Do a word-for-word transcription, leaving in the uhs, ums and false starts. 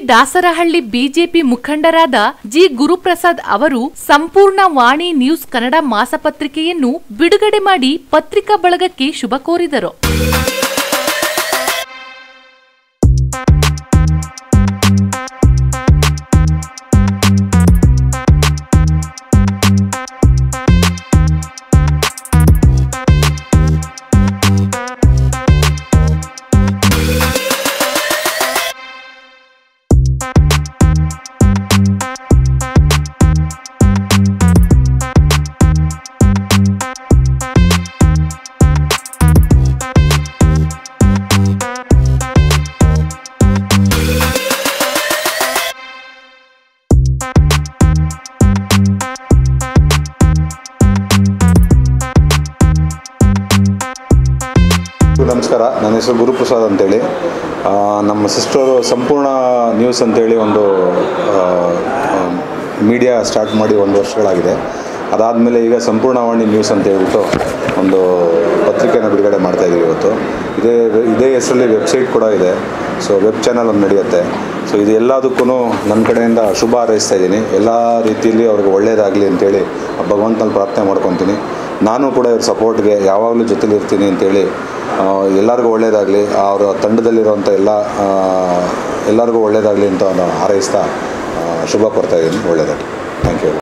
Dasarahalli BJP ಮುಖಂಡರಾದ G Guruprasad ಅವರು ಸಂಪೂರ್ಣ ವಾಣಿ ನ್ಯೂಸ್ ಕನ್ನಡ ಮಾಸಪತ್ರಿಕೆಯನ್ನು ಬಿಡುಗಡೆ ಮಾಡಿ ಪತ್ರಿಕಾ ಬಳಗಕ್ಕೆ ಶುಭ ಕೋರಿದರು. ನಮಸ್ಕಾರ, ನನ್ನ ಹೆಸರು ಗುರುಪ್ರಸಾದ್ ಅಂತೇಳಿ. ನಮ್ಮ ಸಿಸ್ಟರು ಸಂಪೂರ್ಣ ನ್ಯೂಸ್ ಅಂತೇಳಿ ಒಂದು ಮೀಡಿಯಾ ಸ್ಟಾರ್ಟ್ ಮಾಡಿ ಒಂದು ವರ್ಷಗಳಾಗಿದೆ. ಅದಾದಮೇಲೆ ಈಗ ಸಂಪೂರ್ಣ ವಾಣಿ ನ್ಯೂಸ್ ಅಂತ ಹೇಳ್ಬಿಟ್ಟು ಒಂದು ಪತ್ರಿಕೆನ ಬಿಡುಗಡೆ ಮಾಡ್ತಾಯಿದ್ದೀವಿ ಇವತ್ತು. ಇದೇ ಇದೇ ಹೆಸರಲ್ಲಿ ವೆಬ್ಸೈಟ್ ಕೂಡ ಇದೆ. ಸೊ ವೆಬ್ ಚಾನಲ್ ಒಂದು ನಡೆಯುತ್ತೆ. ಸೊ ಇದು ಎಲ್ಲದಕ್ಕೂ ನನ್ನ ಕಡೆಯಿಂದ ಶುಭ ಹಾರೈಸ್ತಾ ಇದ್ದೀನಿ. ಎಲ್ಲ ರೀತಿಯಲ್ಲಿ ಅವ್ರಿಗೆ ಒಳ್ಳೆಯದಾಗಲಿ ಅಂತೇಳಿ ಭಗವಂತನಲ್ಲಿ ಪ್ರಾರ್ಥನೆ ಮಾಡ್ಕೊತೀನಿ. ನಾನು ಕೂಡ ಇವ್ರ ಸಪೋರ್ಟ್ಗೆ ಯಾವಾಗಲೂ ಜೊತೆಲಿರ್ತೀನಿ ಅಂತೇಳಿ ಎಲ್ಲರಿಗೂ ಒಳ್ಳೆಯದಾಗಲಿ, ಅವರ ತಂಡದಲ್ಲಿರುವಂಥ ಎಲ್ಲ ಎಲ್ಲರಿಗೂ ಒಳ್ಳೆಯದಾಗಲಿ ಅಂತ ಹಾರೈಸ್ತಾ ಶುಭ ಕೊಡ್ತಾಯಿದ್ದೀನಿ. ಒಳ್ಳೆಯದಾಗಲಿ. Thank you.